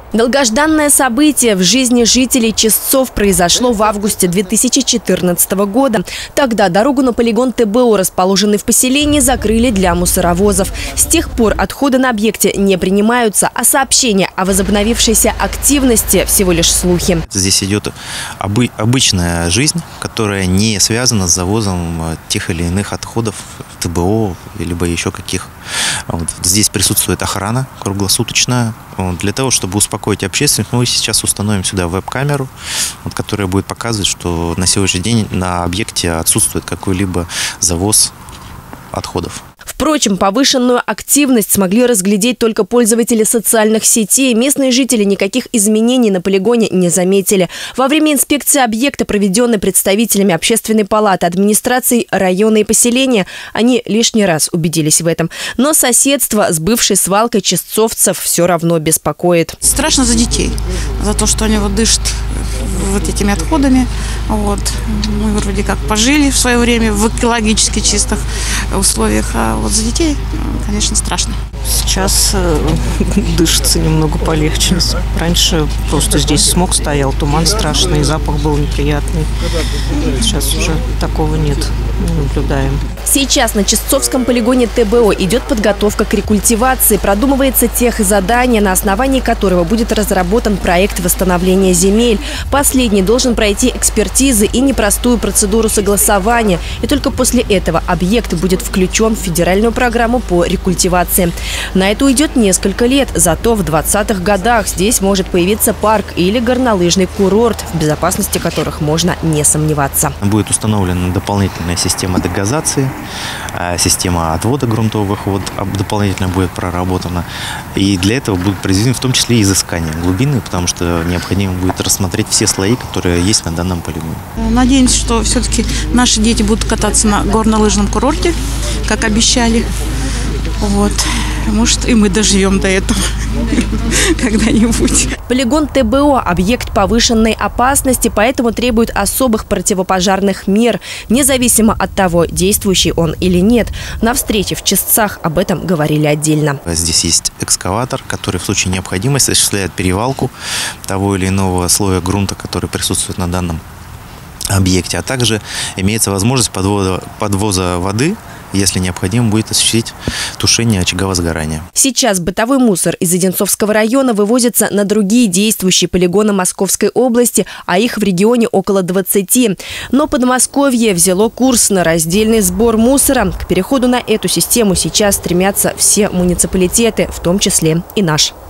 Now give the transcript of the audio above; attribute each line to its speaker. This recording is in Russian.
Speaker 1: Долгожданное событие в жизни жителей Чистцов произошло в августе 2014 года. Тогда дорогу на полигон ТБО, расположенный в поселении, закрыли для мусоровозов. С тех пор отходы на объекте не принимаются, а сообщения о возобновившейся активности – всего лишь слухи.
Speaker 2: Здесь идет обычная жизнь, которая не связана с завозом тех или иных отходов ТБО, либо еще каких. Здесь присутствует охрана круглосуточная. Для того, чтобы успокоить общественность, мы сейчас установим сюда веб-камеру, которая будет показывать, что на сегодняшний день на объекте отсутствует какой-либо завоз отходов.
Speaker 1: Впрочем, повышенную активность смогли разглядеть только пользователи социальных сетей. Местные жители никаких изменений на полигоне не заметили. Во время инспекции объекта, проведенной представителями Общественной палаты, администрации района и поселения, они лишний раз убедились в этом. Но соседство с бывшей свалкой чистцовцев все равно беспокоит.
Speaker 3: Страшно за детей, за то, что они дышат этими отходами. Мы вроде как пожили в свое время в экологически чистых условиях, а за детей, конечно, страшно.
Speaker 4: Сейчас дышится немного полегче. Раньше просто здесь смог стоял, туман страшный, запах был неприятный. Сейчас уже такого нет, не наблюдаем.
Speaker 1: Сейчас на Чистцовском полигоне ТБО идет подготовка к рекультивации. Продумывается техзадание, на основании которого будет разработан проект восстановления земель. Последний должен пройти экспертизы и непростую процедуру согласования. И только после этого объект будет включен в федеральную программу по рекультивации. На это уйдет несколько лет. Зато в 20-х годах здесь может появиться парк или горнолыжный курорт, в безопасности которых можно не сомневаться.
Speaker 2: Будет установлена дополнительная система дегазации, система отвода грунтовых вод дополнительно будет проработана. И для этого будут произведены в том числе изыскания глубины, потому что необходимо будет рассмотреть все слои, которые есть на данном полигоне.
Speaker 3: Надеемся, что все-таки наши дети будут кататься на горнолыжном курорте, как обещали. Может, и мы доживем до этого когда-нибудь.
Speaker 1: Полигон ТБО – объект повышенной опасности, поэтому требует особых противопожарных мер, независимо от того, действующий он или нет. На встрече в Чистцах об этом говорили отдельно.
Speaker 2: Здесь есть экскаватор, который в случае необходимости осуществляет перевалку того или иного слоя грунта, который присутствует на данном объекте. А также имеется возможность подвоза воды, если необходимо будет осуществить тушение очага возгорания. Сейчас
Speaker 1: бытовой мусор из Одинцовского района вывозится на другие действующие полигоны Московской области, а их в регионе около 20. Но Подмосковье взяло курс на раздельный сбор мусора. К переходу на эту систему сейчас стремятся все муниципалитеты, в том числе и наш.